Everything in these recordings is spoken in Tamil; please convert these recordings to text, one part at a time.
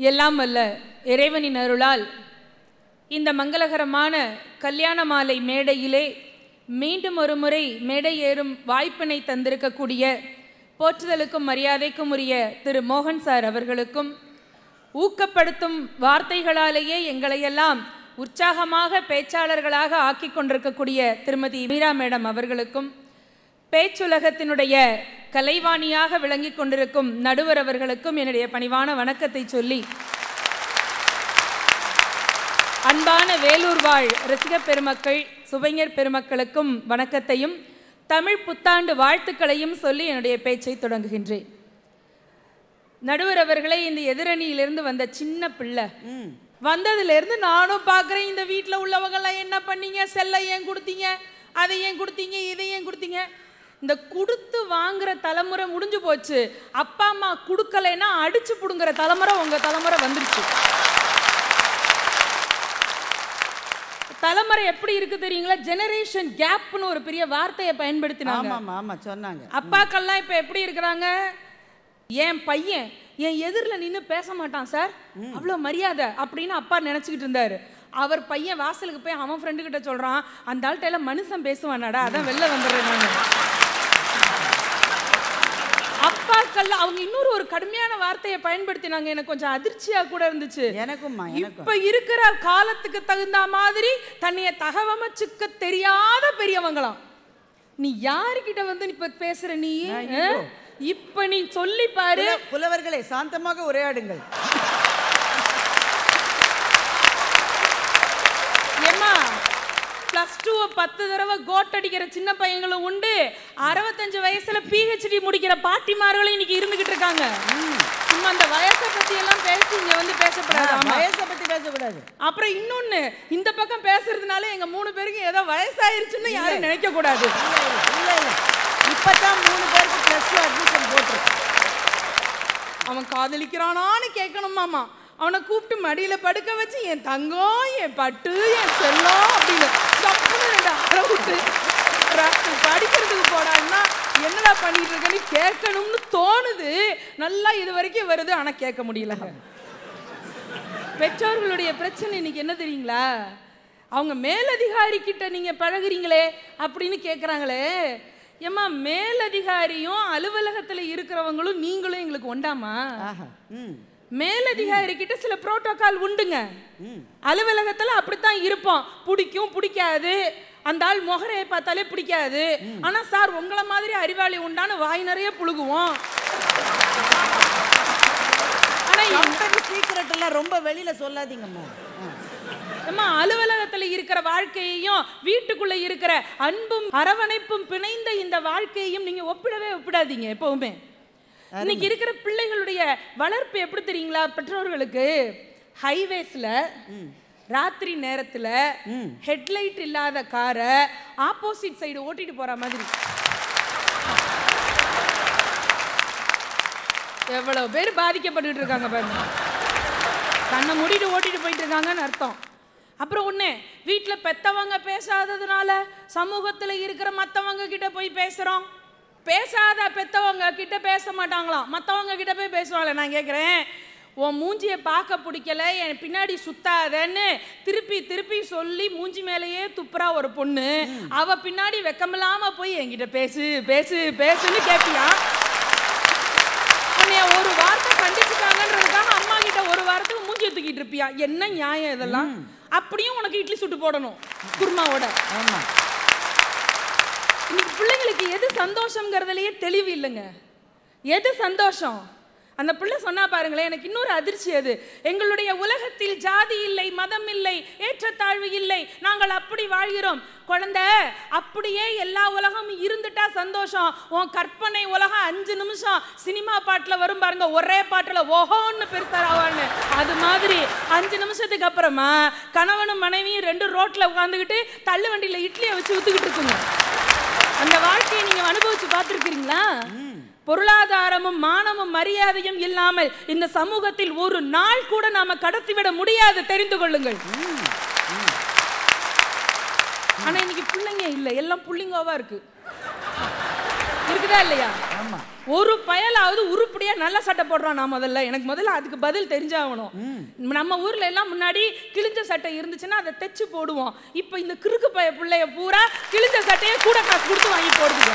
எல்லாம் வல்ல இறைவனின் அருளால் இந்த மங்களகரமான கல்யாண மாலை மேடையிலே மீண்டும் ஒரு முறை மேடை ஏறும் வாய்ப்பினை தந்திருக்கக்கூடிய போற்றுதலுக்கும் மரியாதைக்கும் உரிய திரு மோகன் சார் அவர்களுக்கும் ஊக்கப்படுத்தும் வார்த்தைகளாலேயே எங்களையெல்லாம் உற்சாகமாக பேச்சாளர்களாக ஆக்கி கொண்டிருக்கக்கூடிய திருமதி மீரா மேடம் அவர்களுக்கும் பேச்சுலகத்தினுடைய கலைவாணியாக விளங்கி கொண்டிருக்கும் நடுவர் அவர்களுக்கும் என்னுடைய பணிவான வணக்கத்தை சொல்லி, அன்பான வேலூர் வாழ் ரசிக பெருமக்கள் சுவைஞர் பெருமக்களுக்கும் வணக்கத்தையும் தமிழ் புத்தாண்டு வாழ்த்துக்களையும் சொல்லி என்னுடைய பேச்சை தொடங்குகின்றேன். நடுவர் அவர்களே, இந்த எதிரணியிலிருந்து வந்த சின்ன பிள்ளை வந்ததுலேருந்து நானும் பார்க்குறேன், இந்த வீட்டில் உள்ளவங்கெல்லாம் என்ன பண்ணீங்க, செல்லை ஏன் கொடுத்தீங்க, அதை ஏன் கொடுத்தீங்க, இதை ஏன் கொடுத்தீங்க. இந்த கொடுத்து வாங்குற தலைமுறை முடிஞ்சு போச்சு. அப்பா அம்மா கொடுக்கலைன்னா அடிச்சு புடுங்குற தலைமுறை உங்கள் தலைமுறை வந்துருச்சு. தலைமுறை எப்படி இருக்கு தெரியுங்களா? ஜெனரேஷன் கேப்னு ஒரு பெரிய வார்த்தையை பயன்படுத்தினாங்க. அப்பாக்கள்லாம் இப்போ எப்படி இருக்கிறாங்க? என் பையன் என் எதிரில் நின்று பேச மாட்டான் சார், அவ்வளோ மரியாதை அப்படின்னு அப்பா நினச்சிக்கிட்டு இருந்தாரு. அவர் பையன் வாசலுக்கு போய் அவன் ஃப்ரெண்டு கிட்ட சொல்கிறான், அந்த ஆள்கிட்ட எல்லாம் மனுஷன் பேசுவானாடா, அதான் வெளில வந்துடுறேன் நான். அப்பாக்கள்லாம் அவங்க இன்னொரு ஒரு கடுமையான வார்த்தையை பயன்படுத்தினாங்க. எனக்கு கொஞ்சம் அதிர்ச்சியாக கூட இருந்துச்சு. இப்போ இருக்கிற காலத்துக்கு தகுந்த மாதிரி தன்னைய தகவமைச்சுக்க தெரியாத பெரியவங்களாம். நீ யாருக்கிட்ட வந்து இப்ப பேசுற? நீ இப்ப நீ சொல்லி பாரு. புலவர்களே, சாந்தமாக உரையாடுங்கள். ஏமா +2 10 தடவை கோட் அடிக்கிற சின்ன பையங்களும் உண்டு, 65 வயசுல PhD முடிக்கிற பாட்டிமார்களும் இன்னைக்கு இருந்துகிட்டு இருக்காங்க. சும்மா அந்த வயசை பத்தி எல்லாம் பேசி இங்க வந்து பேசப்படாது. வயசை பத்தி பேசக்கூடாது. அப்புறம் இன்னொன்னு, இந்த பக்கம் பேசுறதுனால எங்க 3 பேருக்கு ஏதோ வயசாயிருச்சுன்னு யாரும் நினைக்க கூடாது. இப்பதான் 3 பேருக்கு +2 அட்மிஷன் போட்டிருக்கு. அவன் காதலிக்கிறானான்னு கேட்கணுமாமா. அவனை கூப்பிட்டு மடியில படுக்க வச்சு, என் தங்கம், என் பட்டு, என் செல்லம் அப்படின்னு 2 அரை விட்டு படிக்கிறதுக்கு போடான்னா என்னடா பண்ணிட்டு இருக்கன்னு கேட்கணும்னு தோணுது. நல்லா இது வரைக்கும் வருது, ஆனா கேட்க முடியல. பெற்றோர்களுடைய பிரச்சனை இன்னைக்கு என்ன தெரியுங்களா? அவங்க மேலதிகாரி கிட்ட நீங்க பழகுறீங்களே அப்படின்னு கேட்குறாங்களே. ஏம்மா, மேலதிகாரியும் அலுவலகத்தில் இருக்கிறவங்களும் நீங்களும் எங்களுக்கு ஒண்டாமா? மேலதிகாரி கிட்ட சில புரோட்டோகால் உண்டுங்க. அலுவலகத்தில் அப்படித்தான் இருப்போம். பிடிக்கும் பிடிக்காது, அந்த ஆள் முகரையை பார்த்தாலே பிடிக்காது. ஆனா சார் உங்களை மாதிரி அறிவாளி உண்டான வாய் நிறைய புழுகுவோம். ஆனா சீக்கிரட் எல்லாம் ரொம்ப வெளியில சொல்லாதீங்கம்மா. அலுவலகத்துல இருக்கிற வாழ்க்கையையும் வீட்டுக்குள்ள இருக்கிற அன்பும் அரவணைப்பும் பிணைந்த இந்த வாழ்க்கையையும் நீங்க ஒப்பிடாதீங்க எப்பவுமே. இன்னைக்கு இருக்கிற பிள்ளைகளுடைய வளர்ப்பு எப்படி தெரியுங்களா? பெற்றோர்களுக்கு ஹைவேஸ்ல ராத்திரி நேரத்துல ஹெட்லைட் இல்லாத காரை ஆப்போசிட் சைடு ஓட்டிட்டு போற மாதிரி. எவ்வளவு பேர் பாதிக்கப்பட்டு இருக்காங்க பாருங்க. கண்ணை மூடிட்டு ஓட்டிட்டு போயிட்டு இருக்காங்கன்னு அர்த்தம். அப்புறம் ஒண்ணு, வீட்டில் பெத்தவங்க பேசாததுனால சமூகத்துல இருக்கிற மற்றவங்க கிட்ட போய் பேசுறோம். பேசாத பெத்தவங்க கிட்ட பேச மாட்டாங்களாம், மற்றவங்க கிட்ட போய் பேசுவாங்களே. நான் கேட்குறேன், உன் மூஞ்சியை பார்க்க பிடிக்கல, என் பின்னாடி சுத்தாதன்னு திருப்பி திருப்பி சொல்லி மூஞ்சி மேலேயே துப்புறா ஒரு பொண்ணு. அவ பின்னாடி வெக்கமில்லாம போய் என்கிட்ட பேசு பேசு பேசுன்னு கேட்பியா? உன்னைய ஒரு வார்த்தை கண்டிச்சுட்டாங்கன்றதுக்காக அம்மா கிட்ட ஒரு வாரத்துக்கு மூஞ்சி தூக்கிட்டு இருப்பியா? என்ன நியாயம் இதெல்லாம்? அப்படியும் உனக்கு இட்லி சுட்டு போடணும் குருமாவோட. ஆமா, இன்னைக்கு பிள்ளைங்களுக்கு எது சந்தோஷங்கிறதுலயே தெளிவு இல்லைங்க. எது சந்தோஷம்? அந்த பிள்ளை சொன்னா பாருங்களேன், எனக்கு இன்னொரு அதிர்ச்சி. அது எங்களுடைய உலகத்தில் ஜாதி இல்லை, மதம் இல்லை, ஏற்றத்தாழ்வு இல்லை, நாங்கள் அப்படி வாழ்கிறோம். குழந்தை, அப்படியே எல்லா உலகமும் இருந்துட்டா சந்தோஷம். உன் கற்பனை உலகம் 5 நிமிஷம் சினிமா பாட்டுல வரும் பாருங்க, ஒரே பாட்டுல ஓஹோன்னு பெருசாவான்னு, அது மாதிரி 5 நிமிஷத்துக்கு அப்புறமா கணவனும் மனைவியும் 2 ரோட்ல உட்காந்துக்கிட்டு தள்ளு வண்டியில இட்லியை வச்சு ஊத்துக்கிட்டு இருக்குங்க. அந்த வாழ்க்கையை நீங்க அனுபவிச்சு பார்த்துருக்கீங்களா? பொருளாதாரமும் மானமும் மரியாதையும் இல்லாமல் இந்த சமூகத்தில் ஒரு நாள் கூட நாம கடத்திவிட முடியாது, தெரிந்து கொள்ளுங்கள். ஆனா இன்னைக்கு பிள்ளைங்க இல்ல, எல்லாம் புள்ளிங்கோவா இருக்குதா இல்லையா? ஒரு பயலாவது உருப்படியா நல்ல சட்டை போடுறான். நான் முதல்ல அதுக்கு பதில் தெரிஞ்சாகணும். நம்ம ஊர்ல எல்லாம் முன்னாடி கிழிஞ்ச சட்டை இருந்துச்சுன்னா அதை தைச்சு போடுவோம். இப்போ இந்த கிறுக்கு பிள்ளைய பூரா கிழிஞ்ச சட்டையை கூட காசு கொடுத்து வாங்கி போடுதுங்க.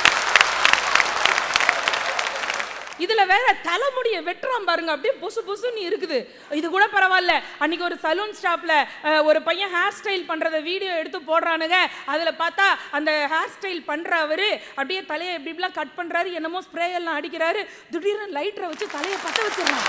இதுல வேற தலைமுடியை வெட்டுறான் பாருங்க, அப்படியே புசு புசுன்னு இருக்குது. இது கூட பரவாயில்ல, அன்னைக்கு ஒரு சலூன் ஸ்டாப்ல ஒரு பையன் ஹேர் ஸ்டைல் பண்றத வீடியோ எடுத்து போடுறானுங்க. அதுல பார்த்தா அந்த ஹேர் ஸ்டைல் பண்றவரு அப்படியே தலையை எப்படிலாம் கட் பண்றாரு, என்னமோ ஸ்ப்ரே எல்லாம் அடிக்கிறாரு, திடீர்னு லைட்டரை வச்சு தலையை பத்த வச்சிடறான்.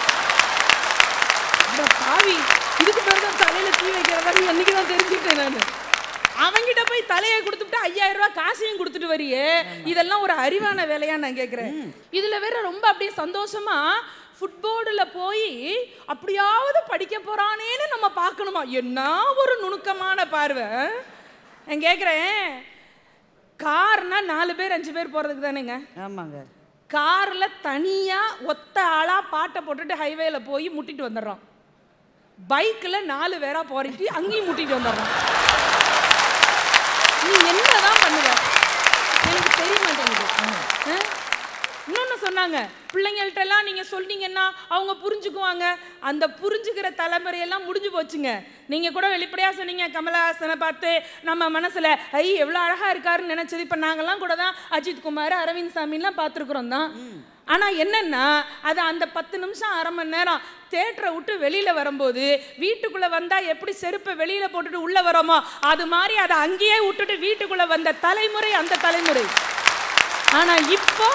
பாவி, இதுக்கு பிறகு தலையில தீ வைக்கிறதா என்னைக்குதான் தெரிஞ்சுக்கிட்டேன் நான். அவங்கிட்ட போய் தலையை கொடுத்துட்டு 5000 ரூபாய் காசையும் கொடுத்துட்டு வரியே, இதெல்லாம் ஒரு அறிவான வேலையா நான் கேட்கிறேன். இதுல வேற ரொம்ப அப்படியே சந்தோஷமா ஃபுட்போர்டுல போய் அப்படியாவது படிக்க போறானேன்னு நம்ம பார்க்கணுமா? என்ன ஒரு நுணுக்கமான பார்வை. நான் கேட்குறேன், கார்னா 4 பேர் 5 பேர் போறதுக்கு தானேங்க? ஆமாங்க. கார்ல தனியா ஒத்த ஆளா பாட்டை போட்டுட்டு ஹைவேல போய் முட்டிட்டு வந்துடுறான். பைக்ல 4 பேரா போறிட்டு அங்கேயும் முட்டிட்டு வந்துடுறான். நீ என்னதான் பண்ணுவ எனக்கு தெரிய மாட்டேங்குது. இன்னொன்னு சொன்னாங்க, பிள்ளைங்கள்ட்ட எல்லாம் நீங்க சொன்னீங்கன்னா அவங்க புரிஞ்சுக்குவாங்க. அந்த புரிஞ்சுக்கிற தலைமுறையெல்லாம் முடிஞ்சு போச்சுங்க. நீங்க கூட வெளிப்படையா சொன்னீங்க, கமலஹாசனை பார்த்து நம்ம மனசுல எவ்வளவு அழகா இருக்காருன்னு நினைச்சது. இப்ப நாங்கெல்லாம் கூட தான் அஜித் குமார், அரவிந்த் சாமிலாம் பார்த்துருக்குறோம் தான். ஆனா என்னன்னா, அது அந்த 10 நிமிஷம் அரை மணி நேரம் தியேட்டரை விட்டு வெளியில வரும்போது வீட்டுக்குள்ள வந்தா எப்படி செருப்பை வெளியில போட்டுட்டு உள்ள வரோமோ அது மாதிரி அதை அங்கேயே விட்டுட்டு வீட்டுக்குள்ள வந்த தலைமுறை அந்த தலைமுறை. ஆனா இப்போ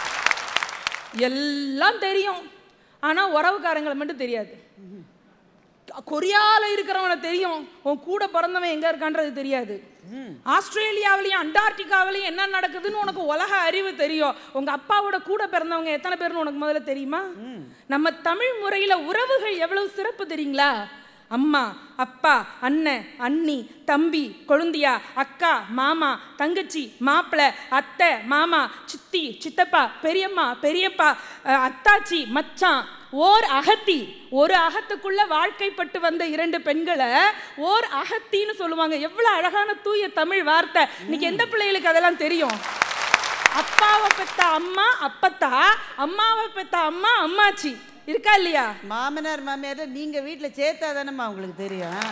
எல்லாம் தெரியும், ஆனா உறவுக்காரங்களை மட்டும் தெரியாது. கொரியால இருக்கிறவனை தெரியும், உன் கூட பிறந்தவன் எங்க இருக்கான்றது தெரியாது. ஆஸ்திரேலியாவிலையும் அண்டார்டிகாவிலையும் என்ன நடக்குதுன்னு உனக்கு உலக அறிவு தெரியும். உங்க அப்பாவோட கூட பிறந்தவங்க எத்தனை பேர்னு உனக்கு முதல்ல தெரியுமா? நம்ம தமிழ் முறையில உறவுகள் எவ்வளவு சிறப்பு தெரியுங்களா? அம்மா, அப்பா, அண்ணன், அண்ணி, தம்பி, கொழுந்தியா, அக்கா, மாமா, தங்கச்சி, மாப்பிள்ளை, அத்தை, மாமா, சித்தி, சித்தப்பா, பெரியம்மா, பெரியப்பா, அத்தாச்சி, மச்சான், ஓர் அகத்தி. ஒரு அகத்துக்குள்ள வாழ்க்கைப்பட்டு வந்த 2 பெண்களை ஓர் அகத்தின்னு சொல்லுவாங்க. எவ்வளவு அழகான தூய தமிழ் வார்த்தை. இன்னைக்கு எந்த பிள்ளைகளுக்கு அதெல்லாம் தெரியும்? அப்பாவை பெத்த அம்மா அப்பத்தா, அம்மாவை பெத்த அம்மா அம்மாச்சி. இருக்கா இல்லையா? மாமனார் மாமியார் நீங்க வீட்டுல சேர்த்தாதானம்மா உங்களுக்கு தெரியும்.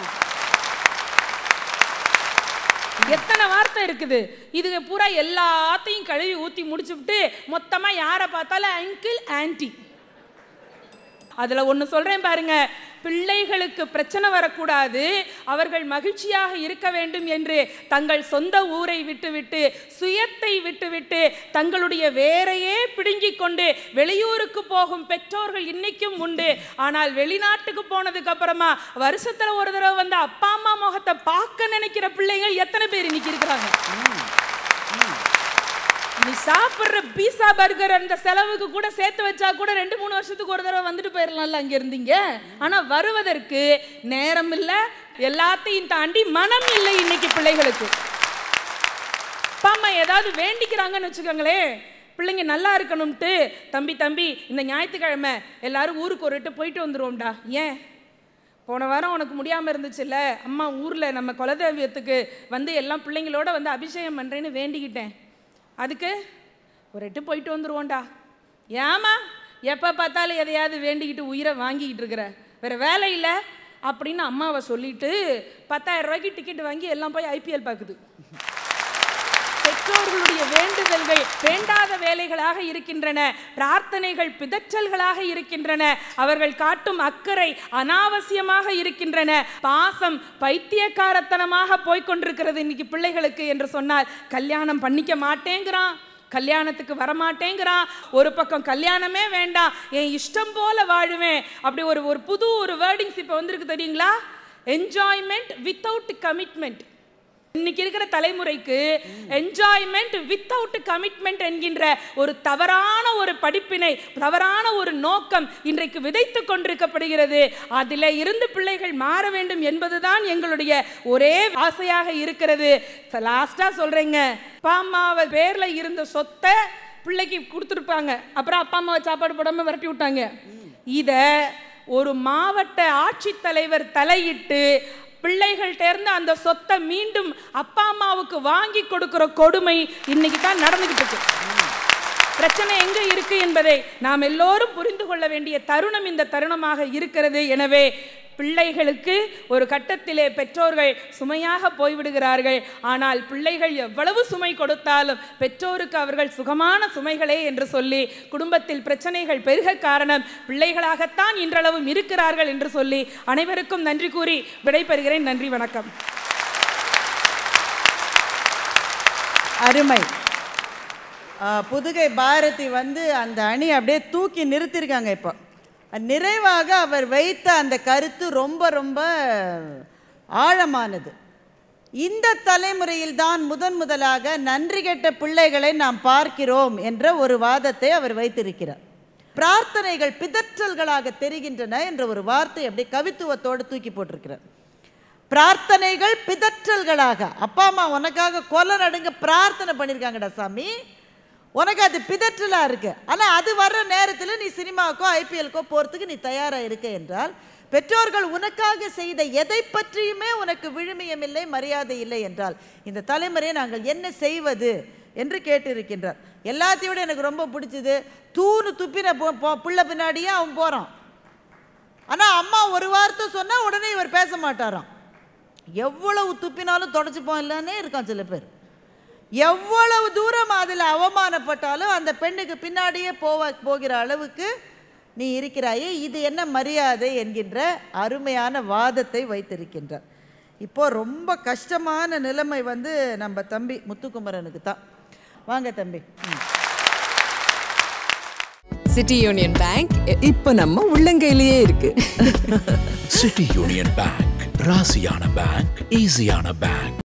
எத்தனை வார்த்தை இருக்குது. இது பூரா எல்லாத்தையும் கழுவி ஊத்தி முடிச்சுட்டு மொத்தமா யாரை பார்த்தாலும் அங்கிள் ஆன்டி. அதுல ஒண்ணு சொல்றேன் பாருங்க, பிள்ளைகளுக்கு பிரச்சனை வரக்கூடாது, அவர்கள் மகிழ்ச்சியாக இருக்க வேண்டும் என்று தங்கள் சொந்த ஊரை விட்டுவிட்டு, சுயத்தை விட்டுவிட்டு, தங்களுடைய வேரையே பிடுங்கிக் கொண்டு வெளியூருக்கு போகும் பெற்றோர்கள் இன்னைக்கும் உண்டு. ஆனால் வெளிநாட்டுக்கு போனதுக்கு அப்புறமா வருஷத்துல ஒரு தடவை வந்து அப்பா அம்மா முகத்தை பார்க்க நினைக்கிற பிள்ளைகள் எத்தனை பேர் இன்னைக்கு இருக்கிறாங்க? நீ சாப்பிட்ற பீஸா பர்கர் அந்த செலவுக்கு கூட சேர்த்து வச்சா கூட 2-3 வருஷத்துக்கு ஒரு தடவை வந்துட்டு போயிடலாம்ல அங்க இருந்தீங்க. ஆனா வருவதற்கு நேரம் இல்லை, எல்லாத்தையும் தாண்டி மனம் இல்லை இன்னைக்கு பிள்ளைகளுக்கு. அப்பா அம்மா ஏதாவது வேண்டிக்கிறாங்கன்னு வச்சுக்கோங்களேன், பிள்ளைங்க நல்லா இருக்கணும்ட்டு, தம்பி இந்த ஞாயிற்றுக்கிழமை எல்லாரும் ஊருக்கு ஒரு இட்டு போயிட்டு வந்துருவோம்டா. ஏன்? போன வாரம் உனக்கு முடியாமல் இருந்துச்சுல்ல, அம்மா ஊரில் நம்ம குலதெய்வத்துக்கு வந்து எல்லாம் பிள்ளைங்களோட வந்து அபிஷேகம் பண்ணுறேன்னு வேண்டிக்கிட்டேன், அதுக்கு ஒரு எட்டு போயிட்டு வந்துருவோண்டா. ஏமா எப்போ பார்த்தாலும் எதையாவது வேண்டிக்கிட்டு உயிரை வாங்கிக்கிட்டு இருக்கிற, வேற வேலை இல்லை அப்படின்னு அம்மாவை சொல்லிட்டு 10,000 ரூபாய்க்கு டிக்கெட் வாங்கி எல்லாம் போய் IPL பார்க்குது. பெற்றோர்களுடைய வேண்டுதல்கள் வேண்டாத வேலைகளாக இருக்கின்றன, பிரார்த்தனைகள் பிதற்றல்களாக இருக்கின்றன, அவர்கள் காட்டும் அக்கறை அனாவசியமாக இருக்கின்றன, பாசம் பைத்தியக்காரத்தனமாக போய்கொண்டிருக்கிறது இன்னைக்கு பிள்ளைகளுக்கு என்று சொன்னால் கல்யாணம் பண்ணிக்க மாட்டேங்கிறான், கல்யாணத்துக்கு வரமாட்டேங்கிறான். ஒரு பக்கம் கல்யாணமே வேண்டாம், என் இஷ்டம் போல வாழுவேன். அப்படி ஒரு புது வேர்டிங்ஸ் இப்போ வந்திருக்கு தெரியுங்களா? Enjoyment without commitment. இன்னைக்கு இருக்கிற தலைமுறைக்கு என்ஜாய்மெண்ட் வித்தவுட் கமிட்மெண்ட் என்கின்ற ஒரு தவறான ஒரு படிப்பினை, தவறான ஒரு நோக்கம் இன்றைக்கு விதைத்து கொண்டிருக்கப்படுகிறது. அதில் இருந்து பிள்ளைகள் மாற வேண்டும் என்பதுதான் எங்களுடைய ஒரே ஆசையாக இருக்கிறது. லாஸ்டா சொல்றேங்க, அப்பா அம்மாவை பேர்ல இருந்த சொத்தை பிள்ளைக்கு கொடுத்துருப்பாங்க, அப்புறம் அப்பா அம்மாவை சாப்பாடு போடாம விரட்டி விட்டாங்க. இத ஒரு மாவட்ட ஆட்சித்தலைவர் தலையிட்டு பிள்ளைகள்ட்ட இருந்து அந்த சொத்தை மீண்டும் அப்பா அம்மாவுக்கு வாங்கி கொடுக்கிற கொடுமை இன்னைக்கு தான் நடந்துகிட்டு இருக்கு. பிரச்சனை எங்க இருக்கு என்பதை நாம் எல்லோரும் புரிந்து கொள்ள வேண்டிய தருணம் இந்த தருணமாக இருக்கிறது. எனவே பிள்ளைகளுக்கு ஒரு கட்டத்திலே பெற்றோர்கள் சுமையாக போய்விடுகிறார்கள். ஆனால் பிள்ளைகள் எவ்வளவு சுமை கொடுத்தாலும் பெற்றோருக்கு அவர்கள் சுகமான சுமைகளே என்று சொல்லி குடும்பத்தில் பிரச்சனைகள் பெருக காரணம் பிள்ளைகளாகத்தான் இன்றளவும் இருக்கிறார்கள் என்று சொல்லி அனைவருக்கும் நன்றி கூறி விடைபெறுகிறேன். நன்றி, வணக்கம். அருமை. புதுகை பாரதி வந்து அந்த அணி அப்படியே தூக்கி நிறுத்திருக்காங்க. இப்போ நிறைவாக அவர் வைத்த அந்த கருத்து ரொம்ப ரொம்ப ஆழமானது. இந்த தலைமுறையில் தான் முதலாக நன்றி கெட்ட பிள்ளைகளை நாம் பார்க்கிறோம் என்ற ஒரு வாதத்தை அவர் வைத்திருக்கிறார். பிரார்த்தனைகள் பிதற்றல்களாக தெரிகின்றன என்ற ஒரு வார்த்தை அப்படியே கவித்துவத்தோடு தூக்கி போட்டிருக்கிறார். பிரார்த்தனைகள் பிதற்றல்களாக, அப்பா அம்மா உனக்காக கொலை நடுங்க பிரார்த்தனை பண்ணியிருக்காங்கடா சாமி, உனக்கு அது பிதற்றலாக இருக்குது. ஆனால் அது வர்ற நேரத்தில் நீ சினிமாவுக்கோ ஐபிஎல்க்கோ போகிறதுக்கு நீ தயாராக இருக்க என்றால், பெற்றோர்கள் உனக்காக செய்த எதை பற்றியுமே உனக்கு விழுமியம் இல்லை, மரியாதை இல்லை என்றால் இந்த தலைமுறையை நாங்கள் என்ன செய்வது என்று கேட்டிருக்கின்றார். எல்லாத்தையும் விட எனக்கு ரொம்ப பிடிச்சது, தூணு துப்பின பிள்ளை பின்னாடியே அவன் போகிறான். ஆனால் அம்மா ஒரு வார்த்தை சொன்னால் உடனே இவர் பேச மாட்டாராம். எவ்வளவு துப்பினாலும் தொடச்சிப்போம் இல்லைன்னே இருக்கான் சில பேர். எவ்வளவு தூரம் அதில் அவமானப்பட்டாலும் அந்த பெண்ணுக்கு பின்னாடியே போகிற அளவுக்கு நீ இருக்கிறாயே, இது என்ன மரியாதை என்கின்ற அருமையான வாதத்தை வைத்திருக்கின்றார். இப்போ ரொம்ப கஷ்டமான நிலைமை வந்து நம்ம தம்பி முத்துக்குமரனுக்கு தான். வாங்க தம்பி. சிட்டி யூனியன் பேங்க் இப்போ நம்ம உள்ளங்கையிலேயே இருக்கு. சிட்டி யூனியன் பேங்க் ராசியான பேங்க், ஈஸியான பேங்க்.